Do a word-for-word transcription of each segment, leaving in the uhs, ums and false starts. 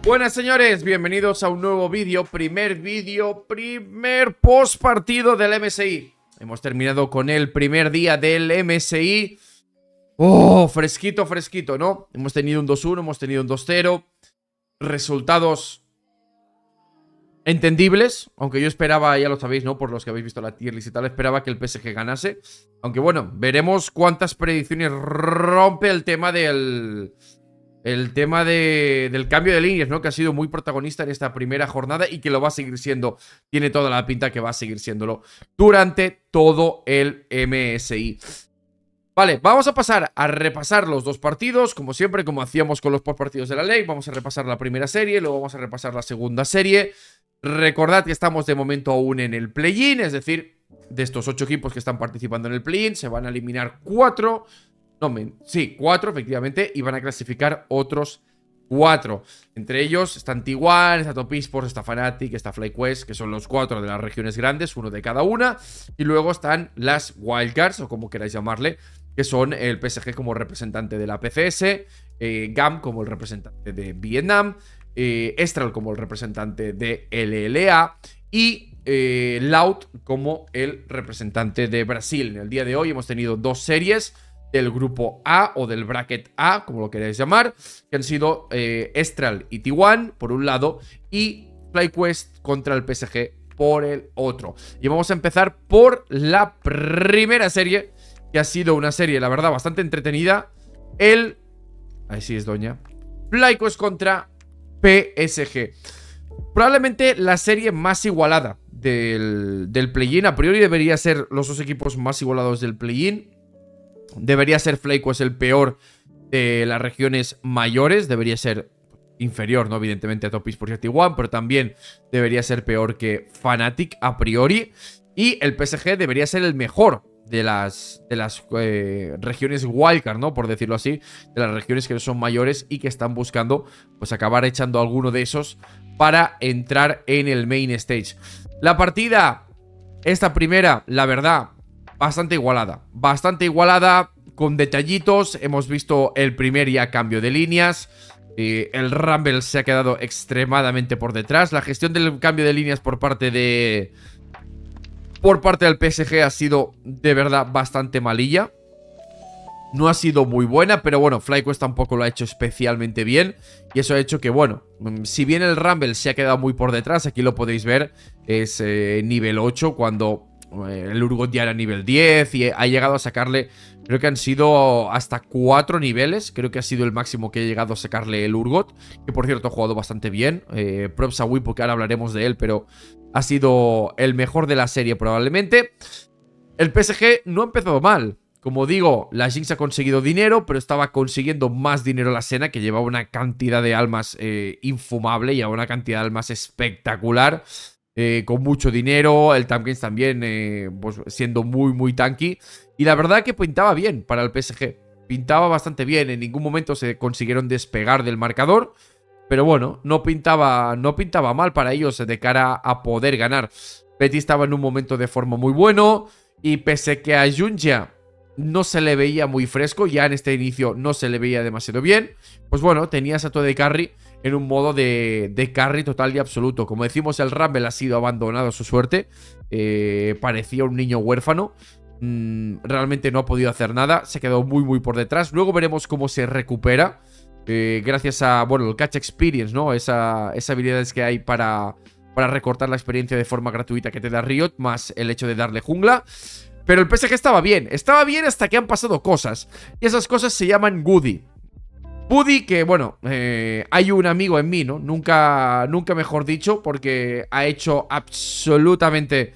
Buenas señores, bienvenidos a un nuevo vídeo, primer vídeo, primer post partido del M S I. Hemos terminado con el primer día del M S I. Oh, fresquito, fresquito, ¿no? Hemos tenido un dos uno, hemos tenido un dos cero. Resultados entendibles, aunque yo esperaba, ya lo sabéis, ¿no? Por los que habéis visto la tier list y tal, esperaba que el P S G ganase. Aunque bueno, veremos cuántas predicciones rompe el tema del... El tema de, del cambio de líneas, ¿no? Que ha sido muy protagonista en esta primera jornada y que lo va a seguir siendo. Tiene toda la pinta que va a seguir siéndolo durante todo el M S I. Vale, vamos a pasar a repasar los dos partidos, como siempre, como hacíamos con los postpartidos de la ley. Vamos a repasar la primera serie, luego vamos a repasar la segunda serie. Recordad que estamos de momento aún en el play-in, es decir, de estos ocho equipos que están participando en el play-in, se van a eliminar cuatro. No, men, sí, cuatro, efectivamente, y van a clasificar otros cuatro. Entre ellos están T uno, está Top Esports, está Fnatic, está FlyQuest, que son los cuatro de las regiones grandes, uno de cada una. Y luego están las Wildcards, o como queráis llamarle, que son el P S G como representante de la P C S, eh, G A M como el representante de Vietnam, eh, Estral como el representante de L L A y eh, Loud como el representante de Brasil. En el día de hoy hemos tenido dos series del grupo A o del bracket A, como lo queráis llamar, que han sido eh, Estral y T uno por un lado y FlyQuest contra el P S G por el otro. Y vamos a empezar por la primera serie, que ha sido una serie, la verdad, bastante entretenida. El... Ahí sí es doña. FlyQuest contra P S G. Probablemente la serie más igualada del, del play-in. A priori debería ser los dos equipos más igualados del play-in. Debería ser FlyQuest el peor de las regiones mayores. Debería ser inferior, ¿no? Evidentemente a Top Esports y a T uno, pero también debería ser peor que Fnatic a priori. Y el P S G debería ser el mejor de las, de las eh, regiones wildcard, ¿no? Por decirlo así, de las regiones que no son mayores y que están buscando, pues, acabar echando alguno de esos para entrar en el main stage. La partida, esta primera, la verdad, bastante igualada, bastante igualada, con detallitos. Hemos visto el primer ya cambio de líneas. eh, El Rumble se ha quedado extremadamente por detrás. La gestión del cambio de líneas por parte de... Por parte del P S G ha sido de verdad bastante malilla. No ha sido muy buena, pero bueno, FlyQuest tampoco lo ha hecho especialmente bien. Y eso ha hecho que, bueno, si bien el Rumble se ha quedado muy por detrás, aquí lo podéis ver, es eh, nivel ocho, cuando eh, el Urgot ya era nivel diez y ha llegado a sacarle, creo que han sido hasta cuatro niveles. Creo que ha sido el máximo que ha llegado a sacarle el Urgot, que por cierto ha jugado bastante bien. eh, Props a Wipo, que ahora hablaremos de él, pero ha sido el mejor de la serie probablemente. El P S G no ha empezado mal. Como digo, la Jinx ha conseguido dinero, pero estaba consiguiendo más dinero la Senna, que llevaba una cantidad de almas eh, infumable, y una cantidad de almas espectacular, eh, con mucho dinero. El Tampkins también eh, pues, siendo muy, muy tanky. Y la verdad que pintaba bien para el P S G. Pintaba bastante bien, en ningún momento se consiguieron despegar del marcador. Pero bueno, no pintaba, no pintaba mal para ellos de cara a poder ganar. Betty estaba en un momento de forma muy bueno, y pese que a Junja no se le veía muy fresco, ya en este inicio no se le veía demasiado bien, pues bueno, tenía a Sato de carry en un modo de, de carry total y absoluto. Como decimos, el Rumble ha sido abandonado a su suerte. eh, Parecía un niño huérfano. mm, Realmente no ha podido hacer nada, se quedó muy muy por detrás. Luego veremos cómo se recupera, eh, gracias a, bueno, el Catch Experience, ¿no? Esa, esas habilidades que hay para, para recortar la experiencia de forma gratuita que te da Riot, más el hecho de darle jungla. Pero el P S G estaba bien, estaba bien hasta que han pasado cosas. Y esas cosas se llaman Goody. Goody que, bueno, eh, hay un amigo en mí, ¿no? Nunca, nunca mejor dicho, porque ha hecho absolutamente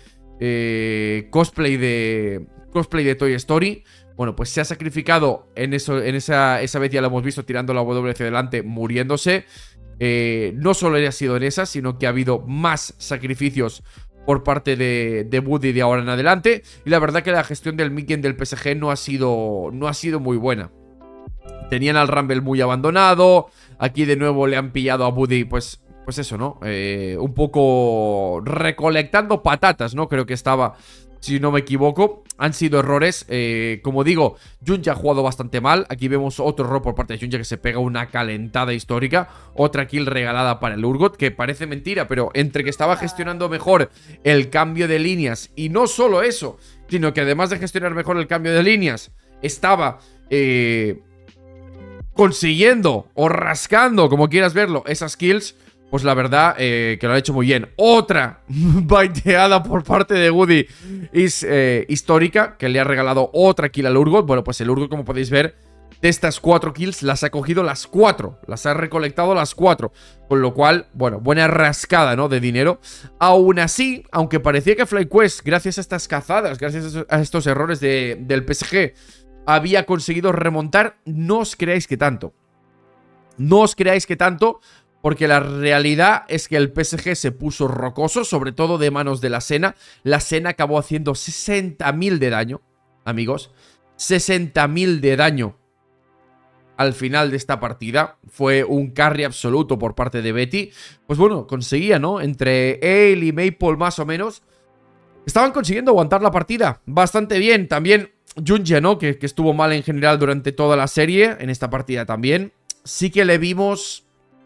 eh, cosplay de cosplay de Toy Story. Bueno, pues se ha sacrificado en eso, en esa, esa vez ya lo hemos visto tirando la W hacia adelante, muriéndose. Eh, no solo ha sido en esa, sino que ha habido más sacrificios por parte de, de Woody de ahora en adelante. Y la verdad que la gestión del midgame del P S G no ha sido, no ha sido muy buena. Tenían al Rumble muy abandonado. Aquí de nuevo le han pillado a Woody, pues, pues eso, ¿no? Eh, un poco recolectando patatas, ¿no? Creo que estaba si no me equivoco. Han sido errores, eh, como digo, Junja ha jugado bastante mal. Aquí vemos otro error por parte de Junja que se pega una calentada histórica. Otra kill regalada para el Urgot, que parece mentira, pero entre que estaba gestionando mejor el cambio de líneas, y no solo eso, sino que además de gestionar mejor el cambio de líneas, estaba eh, consiguiendo o rascando, como quieras verlo, esas kills. Pues la verdad eh, que lo ha hecho muy bien. Otra baiteada por parte de Woody is, eh, histórica, que le ha regalado otra kill al Urgot. Bueno, pues el Urgot, como podéis ver, de estas cuatro kills las ha cogido las cuatro. Las ha recolectado las cuatro. Con lo cual, bueno, buena rascada, ¿no? De dinero. Aún así, aunque parecía que FlyQuest, gracias a estas cazadas, gracias a estos errores de, del P S G, había conseguido remontar, no os creáis que tanto. No os creáis que tanto... Porque la realidad es que el P S G se puso rocoso, sobre todo de manos de la Senna. La Senna acabó haciendo sesenta mil de daño, amigos. sesenta mil de daño al final de esta partida. Fue un carry absoluto por parte de Betty. Pues bueno, conseguía, ¿no? Entre él y Maple más o menos, estaban consiguiendo aguantar la partida bastante bien. También Junja, ¿no? Que, que estuvo mal en general durante toda la serie, en esta partida también. Sí que le vimos...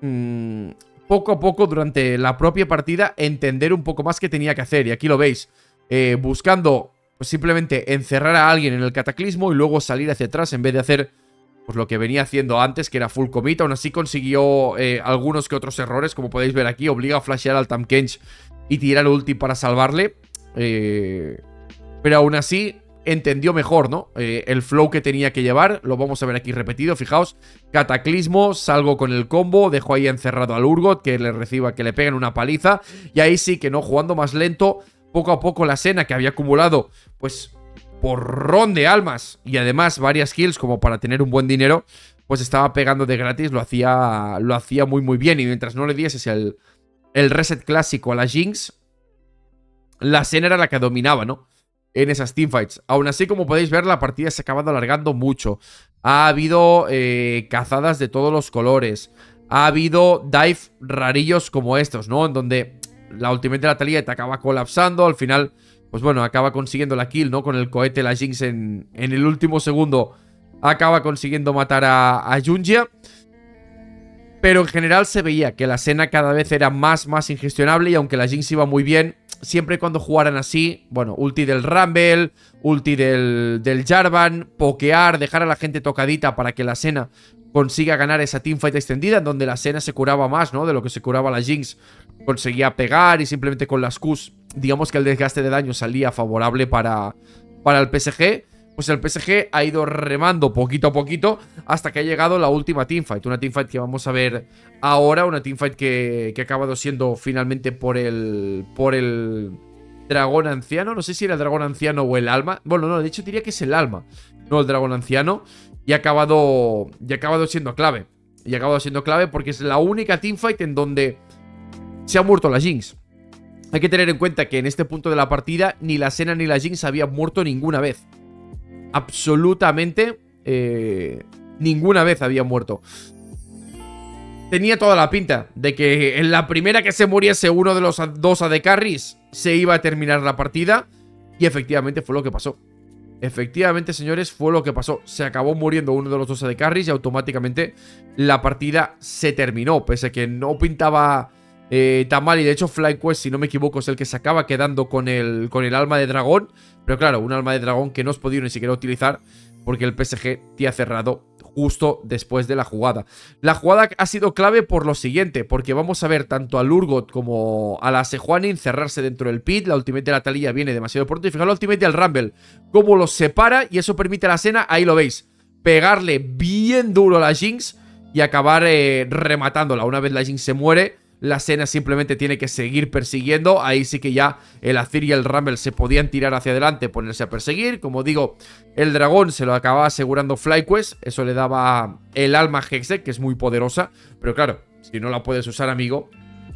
poco a poco durante la propia partida entender un poco más qué tenía que hacer. Y aquí lo veis, eh, buscando pues, simplemente encerrar a alguien en el cataclismo y luego salir hacia atrás en vez de hacer pues, lo que venía haciendo antes, que era full commit. Aún así consiguió eh, algunos que otros errores, como podéis ver aquí. Obliga a flashear al Tahm Kench y tirar ulti para salvarle, eh, pero aún así entendió mejor, ¿no? Eh, el flow que tenía que llevar. Lo vamos a ver aquí repetido, fijaos. Cataclismo, salgo con el combo, dejo ahí encerrado al Urgot, que le reciba, que le peguen una paliza. Y ahí sí que no, jugando más lento, poco a poco la Senna, que había acumulado, pues, porrón de almas y además varias kills como para tener un buen dinero, pues estaba pegando de gratis, lo hacía, lo hacía muy muy bien. Y mientras no le dieses el, el reset clásico a la Jinx, la Senna era la que dominaba, ¿no? En esas teamfights. Aún así, como podéis ver, la partida se ha acabado alargando mucho. Ha habido eh, cazadas de todos los colores. Ha habido dive rarillos como estos, ¿no? En donde la ultimate de la Taliyah te acaba colapsando. Al final, pues bueno, acaba consiguiendo la kill, ¿no? Con el cohete, la Jinx en, en el último segundo acaba consiguiendo matar a, a Junja. Pero en general se veía que la Senna cada vez era más, más ingestionable. Y aunque la Jinx iba muy bien, siempre y cuando jugaran así, bueno, ulti del Rumble, ulti del, del Jarvan, pokear, dejar a la gente tocadita para que la Senna consiga ganar esa teamfight extendida, en donde la Senna se curaba más, ¿no? De lo que se curaba la Jinx. Conseguía pegar y simplemente con las Qs, digamos que el desgaste de daño salía favorable para, para el P S G. Pues el P S G ha ido remando poquito a poquito hasta que ha llegado la última teamfight. Una teamfight que vamos a ver ahora. Una teamfight que, que ha acabado siendo finalmente por el, por el dragón anciano. No sé si era el dragón anciano o el alma. Bueno, no, de hecho diría que es el alma, no el dragón anciano. Y ha acabado, y ha acabado siendo clave. Y ha acabado siendo clave porque es la única teamfight en donde se ha muerto la Jinx. Hay que tener en cuenta que en este punto de la partida ni la Senna ni la Jinx habían muerto ninguna vez. Absolutamente eh, ninguna vez había muerto. Tenía toda la pinta de que en la primera que se muriese uno de los dos A D Carries se iba a terminar la partida. Y efectivamente fue lo que pasó. Efectivamente, señores, fue lo que pasó. Se acabó muriendo uno de los dos A D Carries y automáticamente la partida se terminó. Pese a que no pintaba eh, tan mal. Y de hecho FlyQuest, si no me equivoco, es el que se acaba quedando con el, con el alma de dragón. Pero claro, un alma de dragón que no has podido ni siquiera utilizar porque el P S G te ha cerrado justo después de la jugada. La jugada ha sido clave por lo siguiente, porque vamos a ver tanto al Urgot como a la Sejuani cerrarse dentro del pit. La ultimate de la Taliyah viene demasiado pronto. Y fijaos la ultimate del Rumble, cómo los separa, y eso permite a la Senna, ahí lo veis, pegarle bien duro a la Jinx y acabar eh, rematándola. Una vez la Jinx se muere, la Senna simplemente tiene que seguir persiguiendo. Ahí sí que ya el Azir y el Rumble se podían tirar hacia adelante, ponerse a perseguir. Como digo, el dragón se lo acababa asegurando FlyQuest. Eso le daba el alma Hextech, que es muy poderosa. Pero claro, si no la puedes usar, amigo,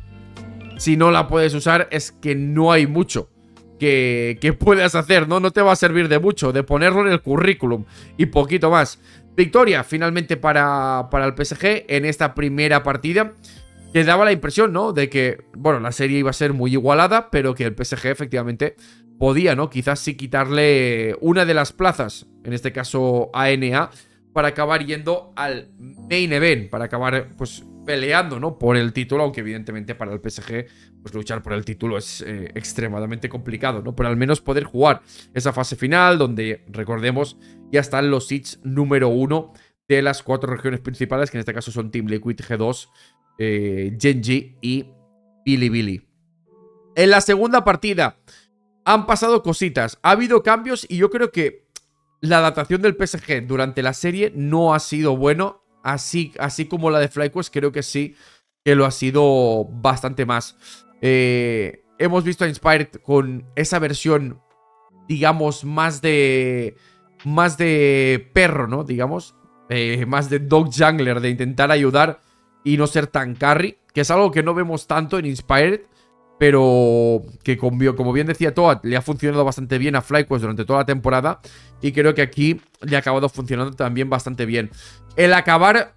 si no la puedes usar, es que no hay mucho que, que puedas hacer, ¿no? No te va a servir de mucho, de ponerlo en el currículum y poquito más. Victoria finalmente para, para el P S G en esta primera partida. Que daba la impresión, ¿no? De que, bueno, la serie iba a ser muy igualada, pero que el P S G efectivamente podía, ¿no? Quizás sí quitarle una de las plazas, en este caso a N A, para acabar yendo al main event, para acabar, pues, peleando, ¿no? Por el título, aunque evidentemente para el P S G, pues luchar por el título es eh, extremadamente complicado, ¿no? Pero al menos poder jugar esa fase final, donde, recordemos, ya están los seeds número uno de las cuatro regiones principales, que en este caso son Team Liquid, G dos, eh, Genji y Bilibili. En la segunda partida han pasado cositas, ha habido cambios y yo creo que la adaptación del P S G durante la serie no ha sido bueno, así, así como la de FlyQuest creo que sí que lo ha sido bastante más. Eh, hemos visto a Inspired con esa versión, digamos, más de, más de perro, ¿no? Digamos, eh, más de dog jungler, de intentar ayudar y no ser tan carry, que es algo que no vemos tanto en Inspired, pero que como bien decía Toad, le ha funcionado bastante bien a FlyQuest durante toda la temporada y creo que aquí le ha acabado funcionando también bastante bien. El acabar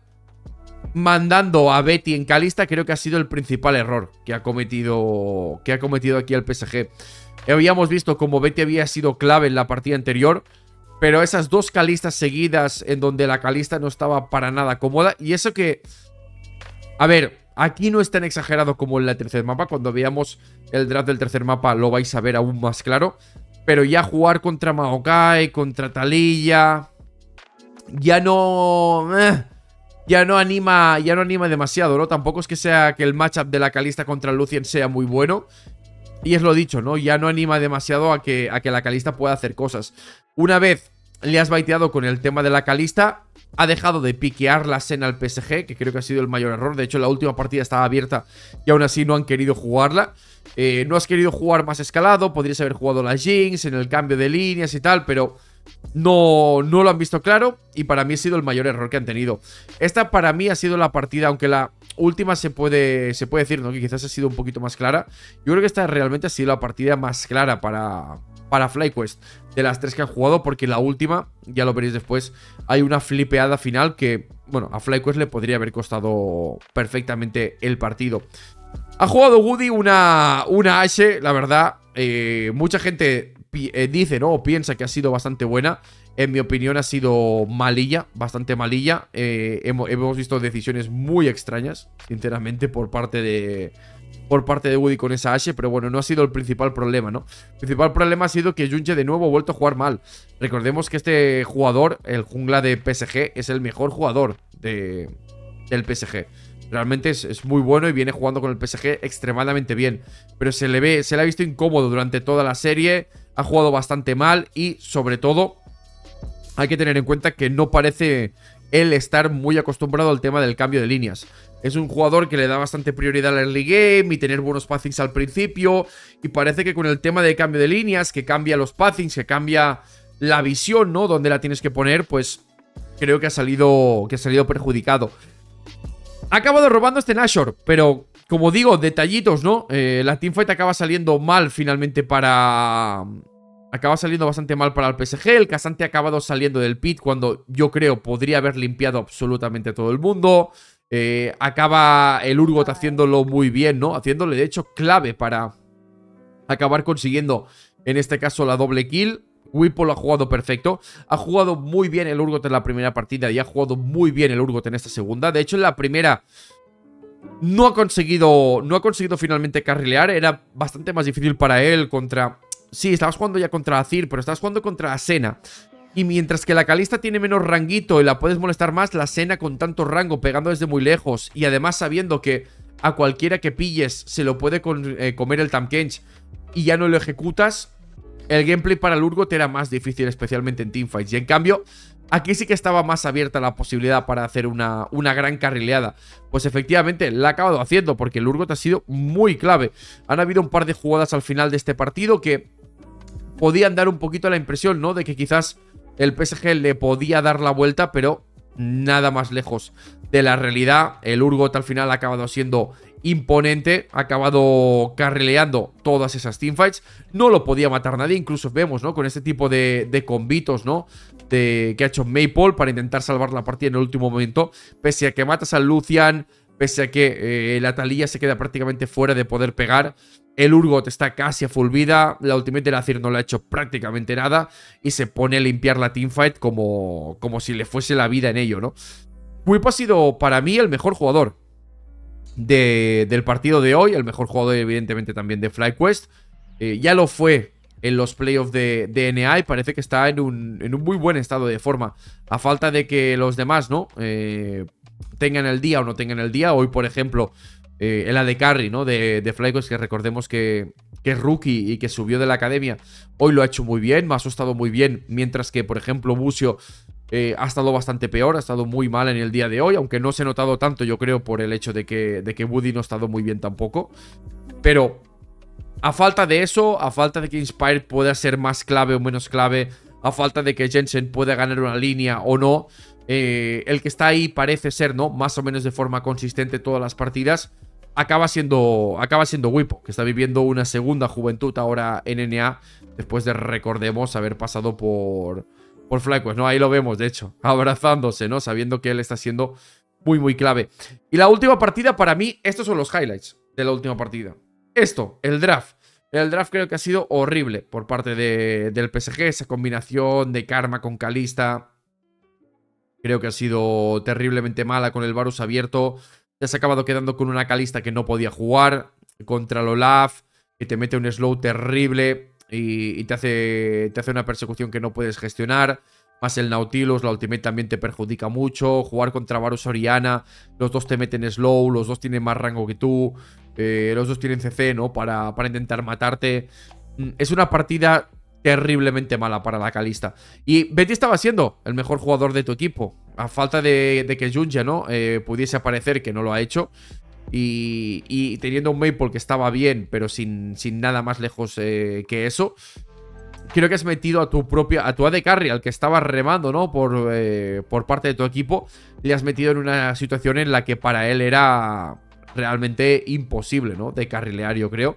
mandando a Betty en Kalista creo que ha sido el principal error que ha cometido, que ha cometido aquí el P S G. Habíamos visto como Betty había sido clave en la partida anterior, pero esas dos Kalistas seguidas en donde la Kalista no estaba para nada cómoda, y eso que... A ver, aquí no es tan exagerado como en el tercer mapa. Cuando veamos el draft del tercer mapa lo vais a ver aún más claro. Pero ya jugar contra Maokai, contra Taliyah, ya no... Eh, ya no anima ya no anima demasiado, ¿no? Tampoco es que sea que el matchup de la Kalista contra Lucian sea muy bueno. Y es lo dicho, ¿no? Ya no anima demasiado a que, a que la Kalista pueda hacer cosas. Una vez le has baiteado con el tema de la Kalista, ha dejado de piquear la Senna al P S G, que creo que ha sido el mayor error. De hecho, la última partida estaba abierta y aún así no han querido jugarla. Eh, no has querido jugar más escalado, podrías haber jugado la Jinx en el cambio de líneas y tal, pero no, no lo han visto claro y para mí ha sido el mayor error que han tenido. Esta para mí ha sido la partida, aunque la última se puede, se puede decir, ¿no? Que quizás ha sido un poquito más clara. Yo creo que esta realmente ha sido la partida más clara para... para FlyQuest de las tres que han jugado, porque la última, ya lo veréis después, hay una flipeada final que, bueno, a FlyQuest le podría haber costado perfectamente el partido. Ha jugado Woody una, una Ashe, la verdad, eh, mucha gente eh, dice, ¿no? O piensa que ha sido bastante buena. En mi opinión ha sido malilla, bastante malilla. Eh, hemos, hemos visto decisiones muy extrañas, sinceramente, por parte de... por parte de Woody con esa Ashe, pero bueno, no ha sido el principal problema, ¿no? El principal problema ha sido que Junche de nuevo ha vuelto a jugar mal. Recordemos que este jugador, el jungla de P S G, es el mejor jugador de, del P S G. Realmente es, es muy bueno y viene jugando con el P S G extremadamente bien. Pero se le ve, se le ha visto incómodo durante toda la serie, ha jugado bastante mal y, sobre todo, hay que tener en cuenta que no parece él estar muy acostumbrado al tema del cambio de líneas. Es un jugador que le da bastante prioridad al early game y tener buenos pathings al principio. Y parece que con el tema de cambio de líneas, que cambia los pathings, que cambia la visión, ¿no? Donde la tienes que poner, pues creo que ha salido, que ha salido perjudicado. Ha acabado robando este Nashor, pero como digo, detallitos, ¿no? Eh, la teamfight acaba saliendo mal finalmente para... Acaba saliendo bastante mal para el P S G. El K'Sante ha acabado saliendo del pit cuando yo creo podría haber limpiado absolutamente todo el mundo. Eh, acaba el Urgot haciéndolo muy bien, ¿no? Haciéndole, de hecho, clave para acabar consiguiendo, en este caso, la doble kill. Whipple lo ha jugado perfecto. Ha jugado muy bien el Urgot en la primera partida y ha jugado muy bien el Urgot en esta segunda. De hecho, en la primera no ha conseguido, no ha conseguido finalmente carrilear. Era bastante más difícil para él contra... Sí, estabas jugando ya contra Azir, pero estabas jugando contra Senna. Y mientras que la Kalista tiene menos ranguito y la puedes molestar más, la Senna con tanto rango, pegando desde muy lejos y además sabiendo que a cualquiera que pilles se lo puede con, eh, comer el Tahm-Kench y ya no lo ejecutas, el gameplay para el Urgot era más difícil, especialmente en teamfights. Y en cambio, aquí sí que estaba más abierta la posibilidad para hacer una, una gran carrileada. Pues efectivamente, la ha acabado haciendo porque el Urgot ha sido muy clave. Han habido un par de jugadas al final de este partido que podían dar un poquito la impresión, ¿no? De que quizás el P S G le podía dar la vuelta, pero nada más lejos de la realidad. El Urgot al final ha acabado siendo imponente, ha acabado carrileando todas esas teamfights. No lo podía matar nadie, incluso vemos, ¿no? Con este tipo de, de combitos, ¿no? De, que ha hecho Maypole para intentar salvar la partida en el último momento. Pese a que matas al Lucian, pese a que eh, la Taliyah se queda prácticamente fuera de poder pegar. El Urgot está casi a full vida, la ultimate de Azir no le ha hecho prácticamente nada y se pone a limpiar la teamfight como, como si le fuese la vida en ello, ¿no? Whip ha sido para mí el mejor jugador de, del partido de hoy, el mejor jugador evidentemente también de FlyQuest. Eh, ya lo fue en los playoffs de, de N A y parece que está en un, en un muy buen estado de forma. A falta de que los demás, ¿no? Eh, tengan el día o no tengan el día. Hoy, por ejemplo, eh, el A D Carry, ¿no? De, de FlyQuest, que recordemos que, que es rookie y que subió de la academia. Hoy lo ha hecho muy bien, Maso ha estado muy bien. Mientras que, por ejemplo, Busio eh, ha estado bastante peor, ha estado muy mal en el día de hoy. Aunque no se ha notado tanto, yo creo, por el hecho de que, de que Woody no ha estado muy bien tampoco. Pero a falta de eso, a falta de que Inspired pueda ser más clave o menos clave, a falta de que Jensen pueda ganar una línea o no, eh, el que está ahí parece ser, ¿no? Más o menos de forma consistente todas las partidas, acaba siendo, acaba siendo Wipo, que está viviendo una segunda juventud ahora en N A, después de, recordemos, haber pasado por, por FlyQuest, ¿no? Ahí lo vemos, de hecho, abrazándose, ¿no? Sabiendo que él está siendo muy, muy clave. Y la última partida, para mí, estos son los highlights de la última partida. Esto, el draft. El draft creo que ha sido horrible por parte de, del P S G. Esa combinación de Karma con Kalista creo que ha sido terriblemente mala con el Varus abierto. Te has acabado quedando con una Kalista que no podía jugar contra el Olaf, que te mete un slow terrible y, y te, hace, te hace una persecución que no puedes gestionar. Más el Nautilus, la ultimate también te perjudica mucho. Jugar contra Varus Oriana, los dos te meten slow, los dos tienen más rango que tú. Eh, los dos tienen C C, ¿no? Para, para intentar matarte. Es una partida terriblemente mala para la Kalista. Y Betty estaba siendo el mejor jugador de tu equipo. A falta de, de que Junja, ¿no? Eh, pudiese aparecer, que no lo ha hecho. Y, y teniendo un Maple que estaba bien, pero sin, sin nada más lejos eh, que eso. Creo que has metido a tu propia, a tu A D Carry, al que estaba remando, ¿no? Por, eh, por parte de tu equipo. Le has metido en una situación en la que para él era realmente imposible, ¿no? De carrilear, yo creo.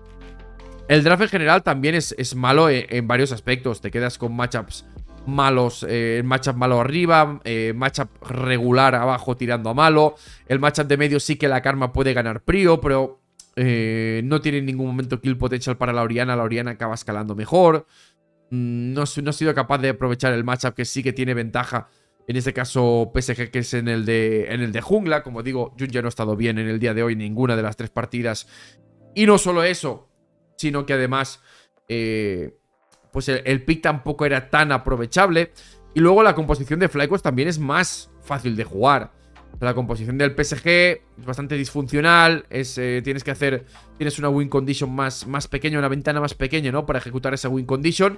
El draft en general también es, es malo en, en varios aspectos. Te quedas con matchups malos, eh, matchup malo arriba, eh, matchup regular abajo tirando a malo. El matchup de medio sí que la Karma puede ganar Prio, pero eh, no tiene en ningún momento kill potential para la Oriana. La Oriana acaba escalando mejor. Mm, no, no ha sido capaz de aprovechar el matchup que sí que tiene ventaja. En este caso P S G, que es en el de, en el de jungla. Como digo, Junja no ha estado bien en el día de hoy, ninguna de las tres partidas. Y no solo eso, sino que además eh, pues el, el pick tampoco era tan aprovechable. Y luego la composición de FlyQuest también es más fácil de jugar. La composición del P S G es bastante disfuncional. Es, eh, tienes que hacer, tienes una win condition más, más pequeña, una ventana más pequeña, ¿no? Para ejecutar esa win condition.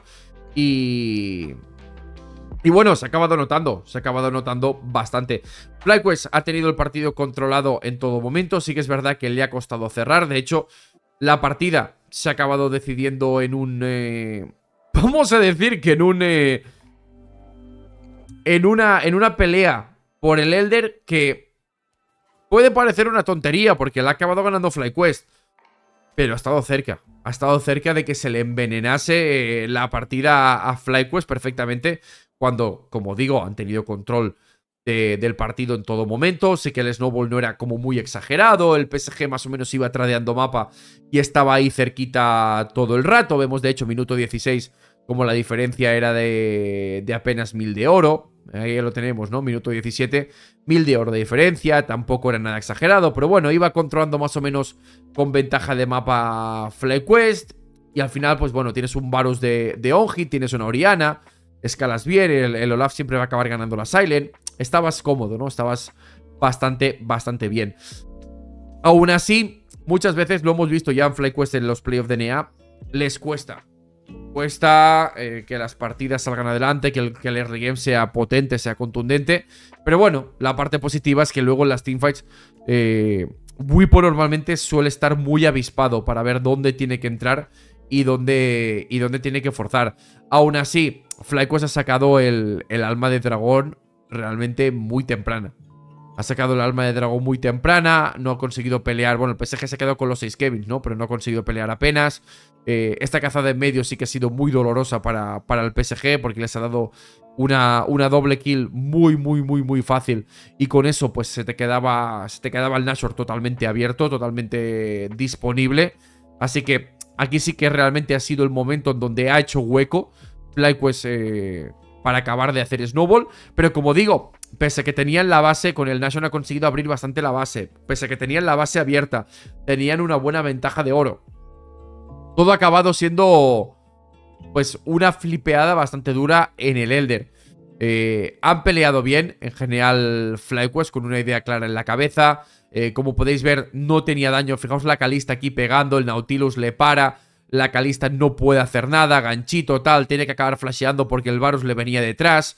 Y... Y bueno, se ha acabado notando, se ha acabado notando bastante. FlyQuest ha tenido el partido controlado en todo momento. Sí que es verdad que le ha costado cerrar. De hecho, la partida se ha acabado decidiendo en un... Eh, vamos a decir que en un... Eh, en, una, en una pelea por el Elder que puede parecer una tontería porque le ha acabado ganando FlyQuest. Pero ha estado cerca. Ha estado cerca de que se le envenenase eh, la partida a, a FlyQuest perfectamente. Cuando, como digo, han tenido control de, del partido en todo momento. Sí que el snowball no era como muy exagerado. El P S G más o menos iba tradeando mapa y estaba ahí cerquita todo el rato. Vemos de hecho minuto dieciséis como la diferencia era de, de apenas mil de oro. Ahí ya lo tenemos, ¿no? Minuto diecisiete, mil de oro de diferencia. Tampoco era nada exagerado, pero bueno, iba controlando más o menos con ventaja de mapa FlyQuest. Y al final, pues bueno, tienes un Varus de, de on-hit, tienes una Oriana, escalas bien, el, el Olaf siempre va a acabar ganando la Silent. Estabas cómodo, ¿no? Estabas bastante, bastante bien. Aún así, muchas veces lo hemos visto ya en FlyQuest en los playoffs de N A, les cuesta. Cuesta eh, que las partidas salgan adelante, que el, que el early game sea potente, sea contundente. Pero bueno, la parte positiva es que luego en las teamfights eh, Wipo normalmente suele estar muy avispado para ver dónde tiene que entrar y dónde, y dónde tiene que forzar. Aún así, FlyQuest ha sacado el, el alma de dragón realmente muy temprana. Ha sacado el alma de dragón muy temprana, no ha conseguido pelear. Bueno, el P S G se ha quedado con los seis Kevins, ¿no? Pero no ha conseguido pelear apenas. Eh, esta cazada en medio sí que ha sido muy dolorosa para, para el P S G porque les ha dado una, una doble kill muy, muy, muy, muy fácil. Y con eso, pues se te quedaba, se te quedaba el Nashor totalmente abierto, totalmente disponible. Así que aquí sí que realmente ha sido el momento en donde ha hecho hueco FlyQuest eh, para acabar de hacer Snowball. Pero como digo, pese a que tenían la base, con el Nashor ha conseguido abrir bastante la base. Pese a que tenían la base abierta, tenían una buena ventaja de oro. Todo ha acabado siendo, pues, una flipeada bastante dura en el Elder. Eh, han peleado bien, en general, FlyQuest, con una idea clara en la cabeza. Eh, como podéis ver, no tenía daño. Fijaos la Kalista aquí pegando, el Nautilus le para. La Kalista no puede hacer nada, ganchito, tal. Tiene que acabar flasheando porque el Varus le venía detrás.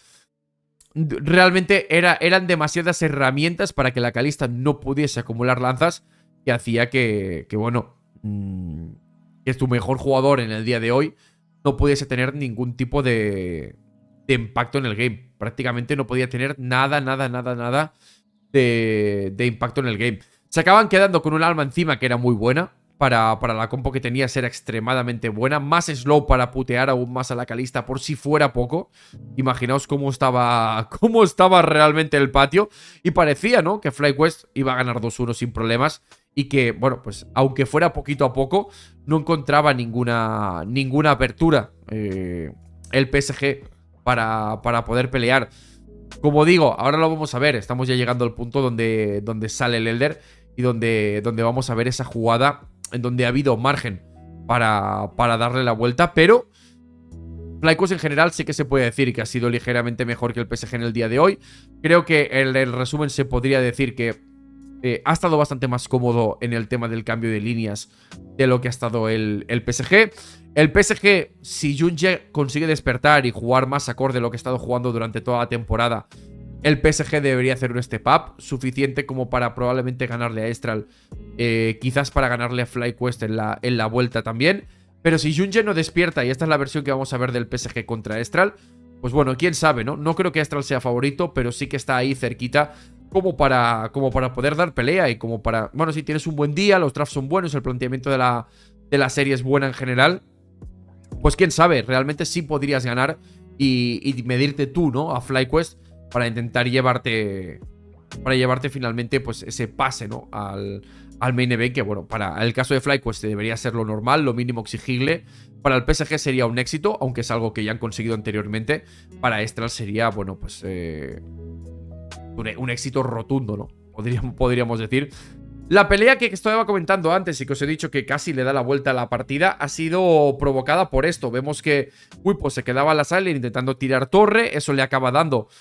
Realmente era, eran demasiadas herramientas para que la Kalista no pudiese acumular lanzas, que hacía que, que bueno... Mmm, que es tu mejor jugador en el día de hoy, no pudiese tener ningún tipo de, de impacto en el game. Prácticamente no podía tener nada, nada, nada, nada de, de impacto en el game. Se acaban quedando con un alma encima que era muy buena. Para, para la compo que tenías era extremadamente buena. Más slow para putear aún más a la Kalista por si fuera poco. Imaginaos cómo estaba, cómo estaba realmente el patio. Y parecía, ¿no?, que FlyQuest iba a ganar dos uno sin problemas. Y que, bueno, pues aunque fuera poquito a poco, no encontraba ninguna, ninguna apertura eh, el P S G para, para poder pelear. Como digo, ahora lo vamos a ver. Estamos ya llegando al punto donde, donde sale el Elder y donde, donde vamos a ver esa jugada en donde ha habido margen para, para darle la vuelta. Pero FlyQuest en general sí que se puede decir que ha sido ligeramente mejor que el P S G en el día de hoy. Creo que en el resumen se podría decir que Eh, ha estado bastante más cómodo en el tema del cambio de líneas de lo que ha estado el, el P S G. El P S G, si Junge consigue despertar y jugar más acorde a lo que ha estado jugando durante toda la temporada, el P S G debería hacer un step up suficiente como para probablemente ganarle a Estral, eh, quizás para ganarle a FlyQuest en la, en la vuelta también. Pero si Junge no despierta, y esta es la versión que vamos a ver del P S G contra Estral, pues bueno, quién sabe, ¿no? No creo que Estral sea favorito, pero sí que está ahí cerquita como para, como para poder dar pelea y como para... Bueno, si tienes un buen día, los drafts son buenos, el planteamiento de la, de la serie es buena en general, pues quién sabe, realmente sí podrías ganar y, y medirte tú, ¿no?, a FlyQuest para intentar llevarte... Para llevarte finalmente, pues, ese pase, ¿no?, al, al main event, que bueno, para el caso de FlyQuest debería ser lo normal, lo mínimo exigible. Para el P S G sería un éxito, aunque es algo que ya han conseguido anteriormente. Para Estral sería, bueno, pues... Eh... Un, un éxito rotundo, ¿no? Podríamos, podríamos decir. La pelea que estaba comentando antes y que os he dicho que casi le da la vuelta a la partida ha sido provocada por esto. Vemos que Wipo se quedaba a la sala intentando tirar torre. Eso le acaba dando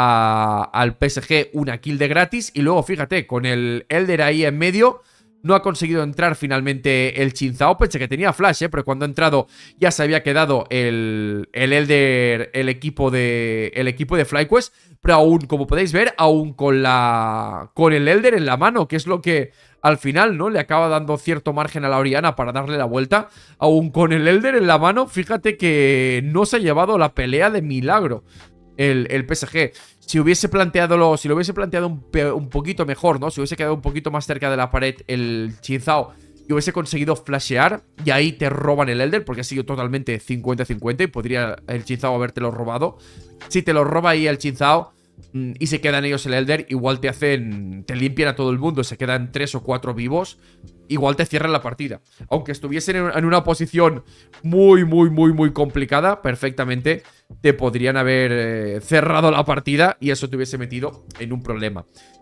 a, al P S G una kill de gratis. Y luego, fíjate, con el Elder ahí en medio, no ha conseguido entrar finalmente el Chinzao. Pensé que tenía flash, ¿eh? Pero cuando ha entrado ya se había quedado el, el Elder, el equipo de, el equipo de FlyQuest. Pero aún, como podéis ver, aún con la con el Elder en la mano, que es lo que al final, ¿no?, le acaba dando cierto margen a la Orianna para darle la vuelta. Aún con el Elder en la mano, fíjate que no se ha llevado la pelea de milagro el, el P S G. Si hubiese planteado lo, si lo hubiese planteado un, un poquito mejor, ¿no?, si hubiese quedado un poquito más cerca de la pared el Chinzao y hubiese conseguido flashear, y ahí te roban el Elder, porque ha sido totalmente cincuenta cincuenta y podría el Chinzao habértelo robado. Si te lo roba ahí el Chinzao mm, y se quedan ellos el Elder, igual te hacen, te limpian a todo el mundo, se quedan tres o cuatro vivos, igual te cierran la partida. Aunque estuviesen en, en una posición muy, muy, muy, muy complicada, perfectamente te podrían haber eh, cerrado la partida y eso te hubiese metido en un problema.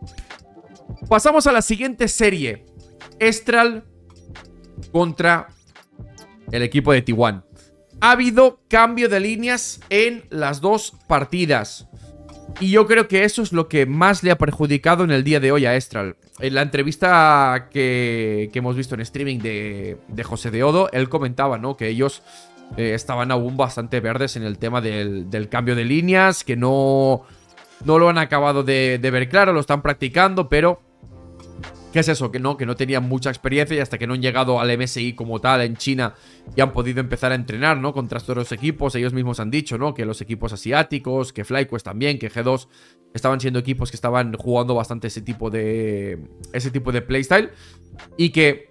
Pasamos a la siguiente serie. Estral contra el equipo de T uno. Ha habido cambio de líneas en las dos partidas y yo creo que eso es lo que más le ha perjudicado en el día de hoy a Estral. En la entrevista que, que hemos visto en streaming de, de José de Odo, él comentaba, ¿no?, que ellos eh, estaban aún bastante verdes en el tema del, del cambio de líneas, que no, no lo han acabado de, de ver claro, lo están practicando, pero ¿qué es eso? Que no, que no tenían mucha experiencia y hasta que no han llegado al M S I como tal en China y han podido empezar a entrenar, ¿no?, contra todos los equipos. Ellos mismos han dicho, ¿no?, que los equipos asiáticos, que FlyQuest también, que G dos estaban siendo equipos que estaban jugando bastante ese tipo de ese tipo de playstyle y que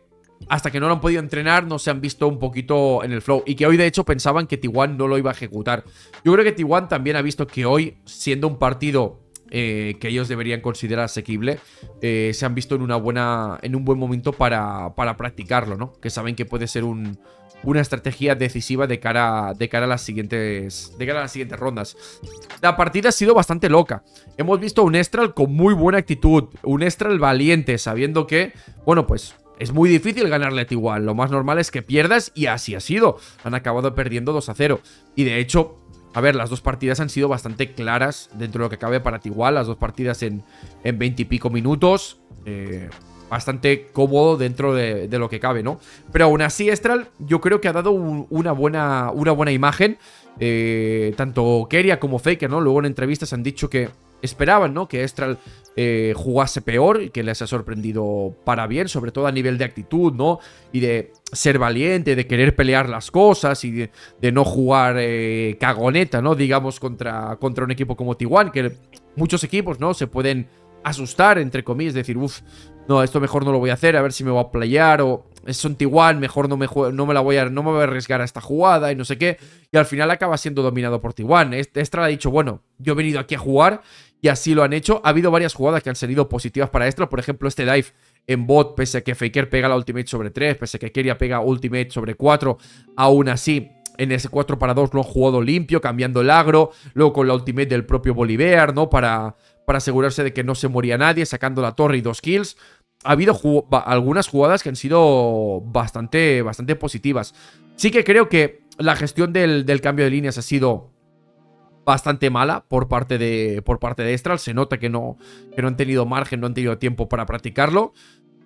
hasta que no lo han podido entrenar, no se han visto un poquito en el flow. Y que hoy, de hecho, pensaban que T uno no lo iba a ejecutar. Yo creo que T uno también ha visto que hoy, siendo un partido eh, que ellos deberían considerar asequible, eh, se han visto en una buena, en un buen momento para, para practicarlo, ¿no? Que saben que puede ser un, una estrategia decisiva de cara, de cara a las siguientes, de cara a las siguientes rondas. La partida ha sido bastante loca. Hemos visto un Estral con muy buena actitud, un Estral valiente, sabiendo que, bueno, pues es muy difícil ganarle a T uno. Lo más normal es que pierdas, y así ha sido. Han acabado perdiendo dos a cero. Y de hecho, a ver, las dos partidas han sido bastante claras dentro de lo que cabe para T uno. Las dos partidas en, en veinte y pico minutos. Eh, bastante cómodo dentro de, de lo que cabe, ¿no? Pero aún así, Estral, yo creo que ha dado un, una, buena, una buena imagen. Eh, tanto Keria como Faker, ¿no? Luego en entrevistas han dicho que esperaban, ¿no? Que Estral eh, jugase peor y que les ha sorprendido para bien, sobre todo a nivel de actitud, ¿no? Y de ser valiente, de querer pelear las cosas y de, de no jugar eh, cagoneta, ¿no? Digamos, contra, contra un equipo como T uno, que muchos equipos, ¿no? Se pueden asustar, entre comillas, decir, uff, no, esto mejor no lo voy a hacer, a ver si me voy a playar, o es un T uno, mejor no me, no me la voy a, no me voy a arriesgar a esta jugada y no sé qué, y al final acaba siendo dominado por T uno. Estral ha dicho, bueno, yo he venido aquí a jugar, y así lo han hecho. Ha habido varias jugadas que han salido positivas para Estral, por ejemplo, este dive en bot, pese a que Faker pega la ultimate sobre tres, pese a que Keria pega ultimate sobre cuatro, aún así, en ese cuatro para dos lo han jugado limpio, cambiando el agro, luego con la ultimate del propio Bolivar, ¿no? Para, para asegurarse de que no se moría nadie, sacando la torre y dos kills. Ha habido ju algunas jugadas que han sido bastante, bastante positivas. Sí que creo que la gestión del, del cambio de líneas ha sido bastante mala por parte de, por parte de Estral. Se nota que no, que no han tenido margen, no han tenido tiempo para practicarlo.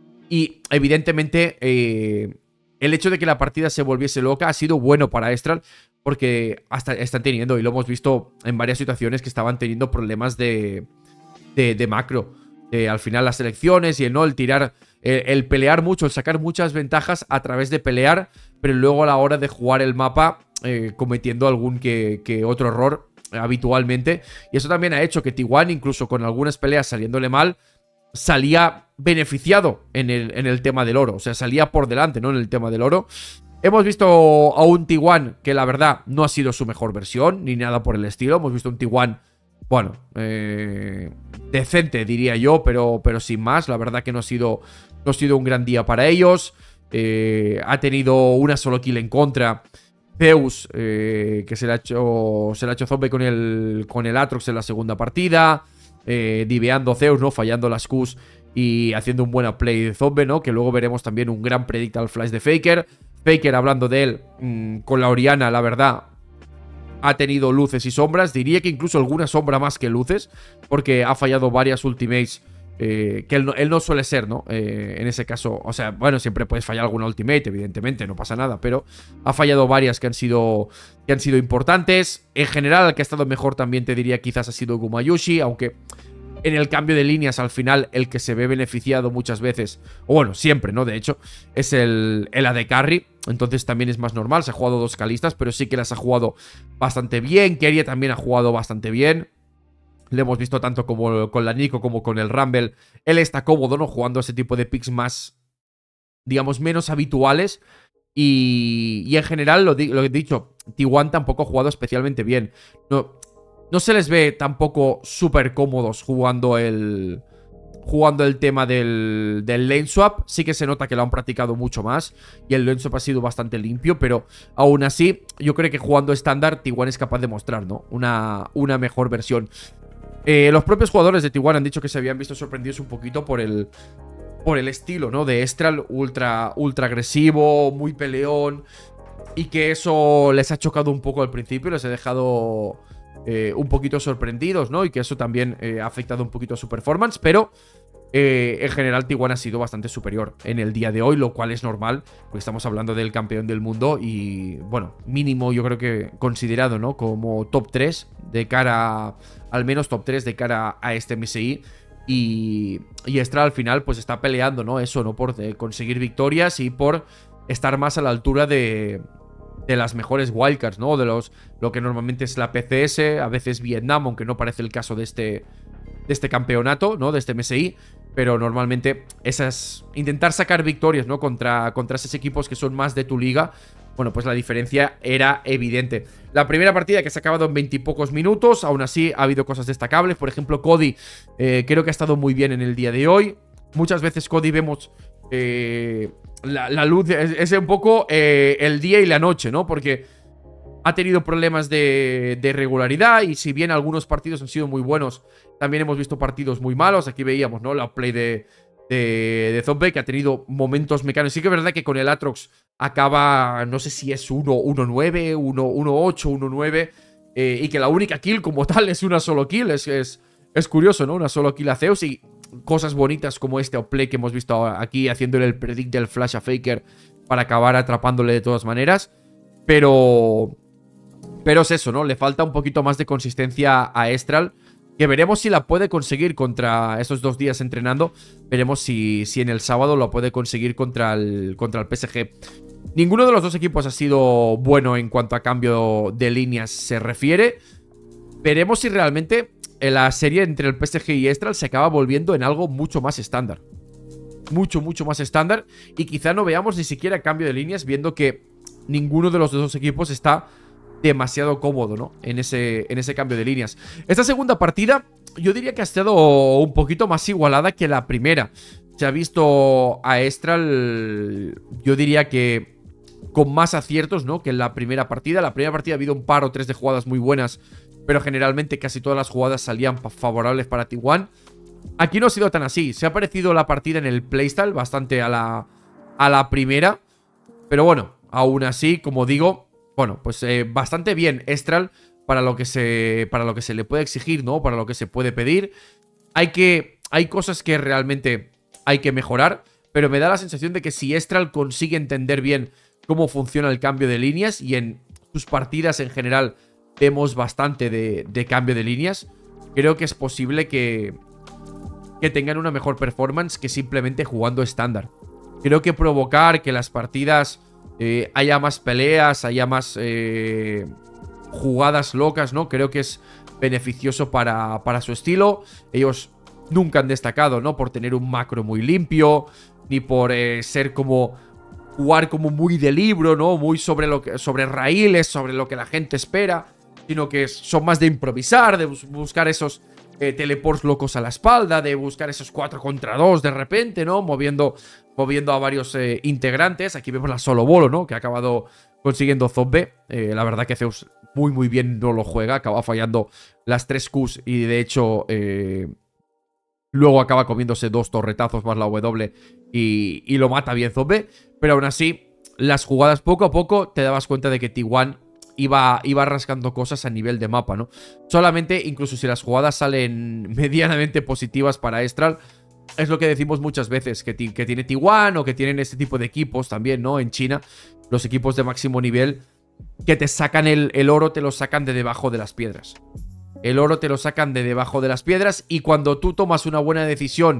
Y evidentemente eh, el hecho de que la partida se volviese loca ha sido bueno para Estral, porque hasta están teniendo, y lo hemos visto en varias situaciones, que estaban teniendo problemas de, de, de macro. Eh, al final las elecciones y el no, el tirar, eh, el pelear mucho, el sacar muchas ventajas a través de pelear, pero luego a la hora de jugar el mapa eh, cometiendo algún que, que otro error eh, habitualmente. Y eso también ha hecho que T uno, incluso con algunas peleas saliéndole mal, salía beneficiado en el, en el tema del oro. O sea, salía por delante, ¿no? En el tema del oro. Hemos visto a un T uno que la verdad no ha sido su mejor versión, ni nada por el estilo. Hemos visto un T uno, bueno, eh, decente diría yo, pero, pero sin más. La verdad que no ha sido, no ha sido un gran día para ellos. Eh, ha tenido una solo kill en contra. Zeus, eh, que se le ha hecho, se le ha hecho zombie con el, con el Atrox en la segunda partida. Eh, diveando Zeus, ¿no? Fallando las Qs y haciendo un buen play de zombie, ¿no? Que luego veremos también un gran predict al flash de Faker. Faker, hablando de él, mmm, con la Oriana, la verdad, ha tenido luces y sombras. Diría que incluso alguna sombra más que luces, porque ha fallado varias ultimates eh, que él no, él no suele ser, ¿no? Eh, en ese caso, o sea, bueno, siempre puedes fallar alguna ultimate, evidentemente, no pasa nada, pero ha fallado varias que han sido, que han sido importantes. En general, el que ha estado mejor también te diría quizás ha sido Gumayusi, aunque en el cambio de líneas al final el que se ve beneficiado muchas veces, o bueno, siempre, ¿no? De hecho, es el, el A D Carry. Entonces también es más normal. Se ha jugado dos calistas, pero sí que las ha jugado bastante bien. Keria también ha jugado bastante bien. Le hemos visto tanto como con la Nico como con el Rumble. Él está cómodo, ¿no? Jugando ese tipo de picks más, digamos, menos habituales. Y, y en general, lo, di lo he dicho, T uno tampoco ha jugado especialmente bien. No, no se les ve tampoco súper cómodos jugando el... Jugando el tema del, del lane swap. Sí que se nota que lo han practicado mucho más y el lane swap ha sido bastante limpio, pero aún así yo creo que jugando estándar T uno es capaz de mostrar, ¿no? Una, una mejor versión. eh, Los propios jugadores de T uno han dicho que se habían visto sorprendidos un poquito por el Por el estilo, ¿no? De Estral, ultra, ultra agresivo, muy peleón, y que eso les ha chocado un poco al principio. Les ha dejado eh, un poquito sorprendidos, ¿no? Y que eso también eh, ha afectado un poquito a su performance, pero Eh, en general T uno ha sido bastante superior en el día de hoy, lo cual es normal, porque estamos hablando del campeón del mundo y, bueno, mínimo yo creo que considerado, ¿no? Como top tres de cara, al menos top tres de cara a este M S I. Y, y Estral al final pues está peleando, ¿no? Eso, ¿no? Por de conseguir victorias y por estar más a la altura de, de las mejores wildcards, ¿no? De los, lo que normalmente es la P C S, a veces Vietnam, aunque no parece el caso de este... de este campeonato, ¿no? De este M S I. Pero normalmente esas... Intentar sacar victorias, ¿no? Contra, contra esos equipos que son más de tu liga. Bueno, pues la diferencia era evidente. La primera partida que se ha acabado en veintipocos minutos. Aún así ha habido cosas destacables. Por ejemplo, Cody eh, creo que ha estado muy bien en el día de hoy. Muchas veces Cody vemos... Eh, la, la luz es, es un poco eh, el día y la noche, ¿no? Porque ha tenido problemas de, de regularidad. Y si bien algunos partidos han sido muy buenos, también hemos visto partidos muy malos. Aquí veíamos, ¿no? La play de, de, de Zombie, que ha tenido momentos mecánicos. Sí que es verdad que con el Aatrox acaba, no sé si es uno nueve, uno ocho, uno nueve. Eh, y que la única kill como tal es una solo kill. Es, es, es curioso, ¿no? Una solo kill a Zeus. Y cosas bonitas como este outplay que hemos visto aquí, haciéndole el predict del flash a Faker para acabar atrapándole de todas maneras. Pero... Pero es eso, ¿no? Le falta un poquito más de consistencia a Estral, que veremos si la puede conseguir contra esos dos días entrenando. Veremos si, si en el sábado lo puede conseguir contra el, contra el P S G. Ninguno de los dos equipos ha sido bueno en cuanto a cambio de líneas se refiere. Veremos si realmente la serie entre el P S G y Estral se acaba volviendo en algo mucho más estándar. Mucho, mucho más estándar. Y quizá no veamos ni siquiera cambio de líneas, viendo que ninguno de los dos equipos está demasiado cómodo, ¿no? En ese, en ese cambio de líneas. Esta segunda partida yo diría que ha estado un poquito más igualada que la primera. Se ha visto a Estral, yo diría que con más aciertos, ¿no? Que en la primera partida. La primera partida ha habido un par o tres de jugadas muy buenas, pero generalmente casi todas las jugadas salían favorables para T uno. Aquí no ha sido tan así. Se ha parecido la partida en el playstyle bastante a la, a la primera. Pero bueno, aún así, como digo, bueno, pues eh, bastante bien Estral para lo que se para lo que se le puede exigir, ¿no? Para lo que se puede pedir. Hay que hay cosas que realmente hay que mejorar, pero me da la sensación de que si Estral consigue entender bien cómo funciona el cambio de líneas, y en sus partidas en general vemos bastante de, de cambio de líneas, creo que es posible que, que tengan una mejor performance que simplemente jugando estándar. Creo que provocar que las partidas eh, haya más peleas, haya más eh, jugadas locas, ¿no? Creo que es beneficioso para, para su estilo. Ellos nunca han destacado, ¿no? Por tener un macro muy limpio, ni por eh, ser como... jugar como muy de libro, ¿no? Muy sobre, lo que, sobre raíles, sobre lo que la gente espera, sino que son más de improvisar, de bus buscar esos eh, teleports locos a la espalda, de buscar esos cuatro contra dos de repente, ¿no? Moviendo, moviendo a varios eh, integrantes. Aquí vemos la solo bolo, ¿no? Que ha acabado consiguiendo Zombie. Eh, la verdad que Zeus muy muy bien no lo juega, acaba fallando las tres Qs y de hecho... Eh, luego acaba comiéndose dos torretazos más la W y, y lo mata bien Zombie. Pero aún así, las jugadas poco a poco te dabas cuenta de que T uno iba, iba rascando cosas a nivel de mapa, ¿no? Solamente, incluso si las jugadas salen medianamente positivas para Estral, es lo que decimos muchas veces, que, que tiene T uno o que tienen este tipo de equipos también, ¿no? En China, los equipos de máximo nivel que te sacan el, el oro, te lo sacan de debajo de las piedras. El oro te lo sacan de debajo de las piedras y cuando tú tomas una buena decisión,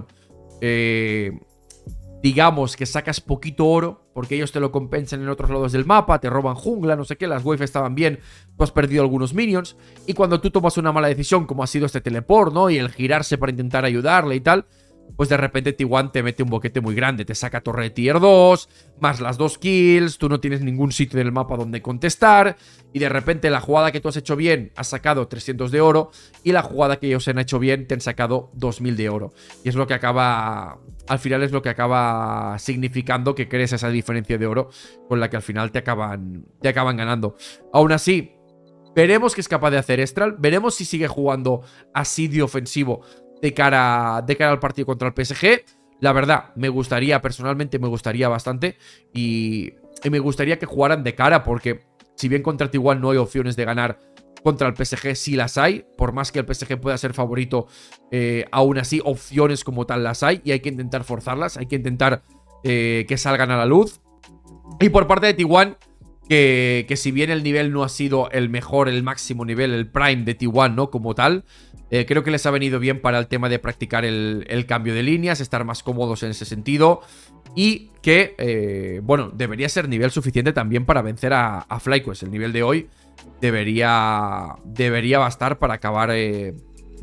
eh, digamos que sacas poquito oro, porque ellos te lo compensan en otros lados del mapa, te roban jungla, no sé qué, las waves estaban bien, tú has perdido algunos minions, y cuando tú tomas una mala decisión, como ha sido este teleport, ¿no? Y el girarse para intentar ayudarle y tal, pues de repente T uno te mete un boquete muy grande, te saca torre de tier dos, más las dos kills, tú no tienes ningún sitio en el mapa donde contestar, y de repente la jugada que tú has hecho bien has sacado trescientos de oro, y la jugada que ellos han hecho bien te han sacado dos mil de oro. Y es lo que acaba, al final es lo que acaba significando que crees esa diferencia de oro con la que al final te acaban, te acaban ganando. Aún así, veremos qué es capaz de hacer Estral, veremos si sigue jugando así de ofensivo de cara, de cara al partido contra el P S G. La verdad, me gustaría, personalmente me gustaría bastante. Y, y me gustaría que jugaran de cara, porque si bien contra T uno no hay opciones de ganar, contra el P S G sí las hay. Por más que el P S G pueda ser favorito, eh, aún así opciones como tal las hay. Y hay que intentar forzarlas, hay que intentar eh, que salgan a la luz. Y por parte de T uno, que, que si bien el nivel no ha sido el mejor, el máximo nivel, el prime de T uno, ¿no? Como tal, eh, creo que les ha venido bien para el tema de practicar el, el cambio de líneas, estar más cómodos en ese sentido. Y que, eh, bueno, debería ser nivel suficiente también para vencer a, a FlyQuest. El nivel de hoy debería, debería bastar para acabar, eh,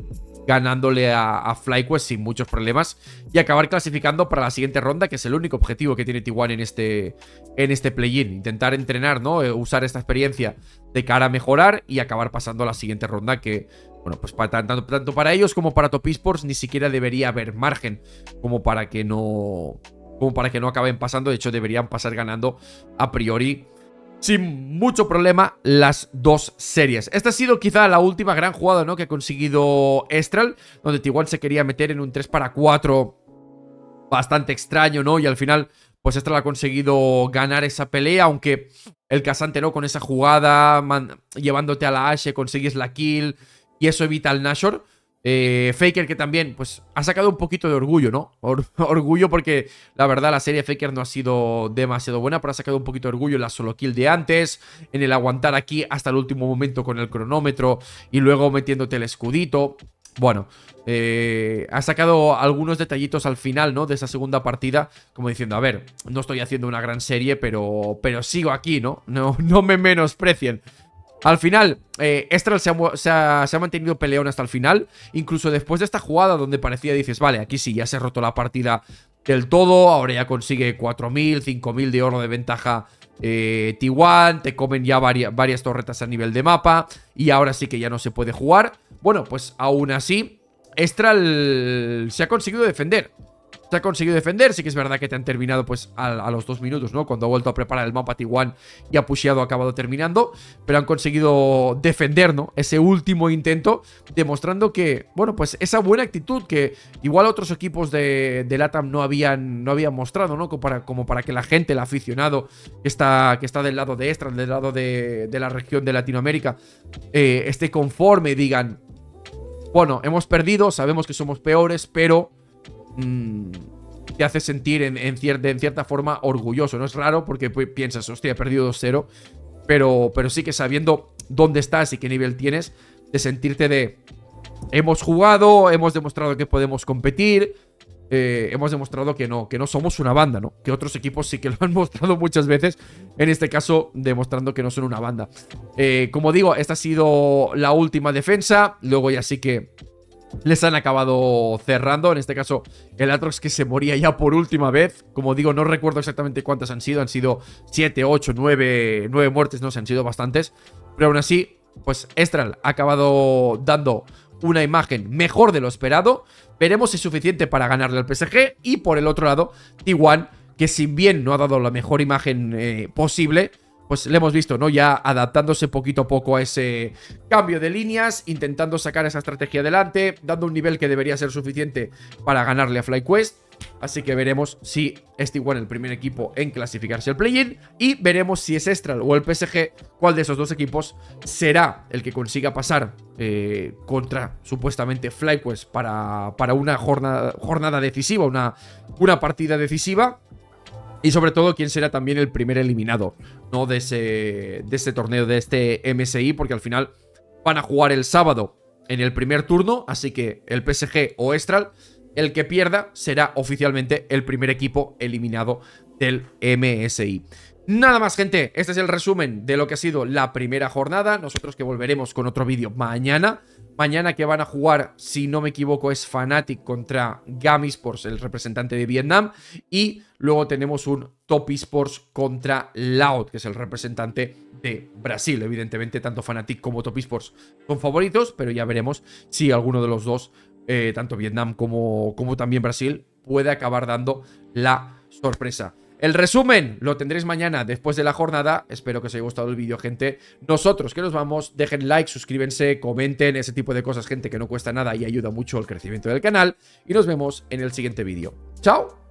ganándole a, a FlyQuest sin muchos problemas y acabar clasificando para la siguiente ronda, que es el único objetivo que tiene T uno en este, en este play-in. Intentar entrenar, ¿no? Usar esta experiencia de cara a mejorar y acabar pasando a la siguiente ronda, que, bueno, pues para, tanto, tanto para ellos como para Top Esports ni siquiera debería haber margen como para que no, como para que no acaben pasando. De hecho, deberían pasar ganando a priori sin mucho problema las dos series. Esta ha sido quizá la última gran jugada, ¿no?, que ha conseguido Estral, donde T uno se quería meter en un tres para cuatro bastante extraño, ¿no? Y al final, pues Estral ha conseguido ganar esa pelea, aunque el Casante, ¿no?, con esa jugada, man, llevándote a la Ashe, consigues la kill y eso evita al Nashor. Eh, Faker, que también, pues, ha sacado un poquito de orgullo, ¿no? Or orgullo porque, la verdad, la serie Faker no ha sido demasiado buena, pero ha sacado un poquito de orgullo en la solo kill de antes, en el aguantar aquí hasta el último momento con el cronómetro y luego metiéndote el escudito. Bueno, eh, ha sacado algunos detallitos al final, ¿no?, de esa segunda partida, como diciendo, a ver, no estoy haciendo una gran serie, pero, pero sigo aquí, ¿no? No, no me menosprecien. Al final, eh, Estral se ha, se, ha, se ha mantenido peleón hasta el final. Incluso después de esta jugada donde parecía, dices, vale, aquí sí, ya se ha roto la partida del todo. Ahora ya consigue cuatro mil, cinco mil de oro de ventaja eh, T uno. Te comen ya varias, varias torretas a nivel de mapa. Y ahora sí que ya no se puede jugar. Bueno, pues aún así, Estral se ha conseguido defender. Se ha conseguido defender, sí que es verdad que te han terminado pues a, a los dos minutos, ¿no? Cuando ha vuelto a preparar el mapa T uno y ha pusheado, ha acabado terminando. Pero han conseguido defender, ¿no?, ese último intento, demostrando que, bueno, pues esa buena actitud que igual otros equipos de, de LATAM no habían, no habían mostrado, ¿no? Como para, como para que la gente, el aficionado que está, que está del lado de Estral, del lado de, de la región de Latinoamérica, eh, esté conforme y digan, bueno, hemos perdido, sabemos que somos peores, pero te hace sentir en, en, cier en cierta forma orgulloso. No es raro porque pues, piensas, hostia, he perdido dos cero, pero, pero sí que sabiendo dónde estás y qué nivel tienes, de sentirte de hemos jugado, hemos demostrado que podemos competir, eh, hemos demostrado que no, que no somos una banda, ¿no? Que otros equipos sí que lo han mostrado muchas veces, en este caso demostrando que no son una banda. Eh, como digo, esta ha sido la última defensa, luego ya sí que les han acabado cerrando. En este caso, el Aatrox, que se moría ya por última vez. Como digo, no recuerdo exactamente cuántas han sido. Han sido siete, ocho, nueve, nueve muertes, no sé, han sido bastantes. Pero aún así, pues Estral ha acabado dando una imagen mejor de lo esperado. Veremos si es suficiente para ganarle al P S G. Y por el otro lado, T uno, que si bien no ha dado la mejor imagen eh, posible, pues le hemos visto, ¿no?, ya adaptándose poquito a poco a ese cambio de líneas, intentando sacar esa estrategia adelante, dando un nivel que debería ser suficiente para ganarle a FlyQuest. Así que veremos si es T uno el primer equipo en clasificarse al play-in y veremos si es Estral o el P S G, cuál de esos dos equipos será el que consiga pasar eh, contra, supuestamente, FlyQuest para, para una jornada, jornada decisiva, una, una partida decisiva. Y sobre todo, quién será también el primer eliminado, ¿no?, de ese, de este torneo, de este M S I, porque al final van a jugar el sábado en el primer turno, así que el P S G o Estral, el que pierda será oficialmente el primer equipo eliminado del M S I. Nada más, gente, este es el resumen de lo que ha sido la primera jornada. Nosotros que volveremos con otro vídeo mañana. Mañana que van a jugar, si no me equivoco, es Fnatic contra Gam Esports, el representante de Vietnam. Y luego tenemos un Top Esports contra Loud, que es el representante de Brasil. Evidentemente, tanto Fnatic como Top Esports son favoritos, pero ya veremos si alguno de los dos, eh, tanto Vietnam como, como también Brasil, puede acabar dando la sorpresa. El resumen lo tendréis mañana después de la jornada. Espero que os haya gustado el vídeo, gente. Nosotros que nos vamos, dejen like, suscríbanse, comenten, ese tipo de cosas, gente, que no cuesta nada y ayuda mucho al crecimiento del canal. Y nos vemos en el siguiente vídeo. ¡Chao!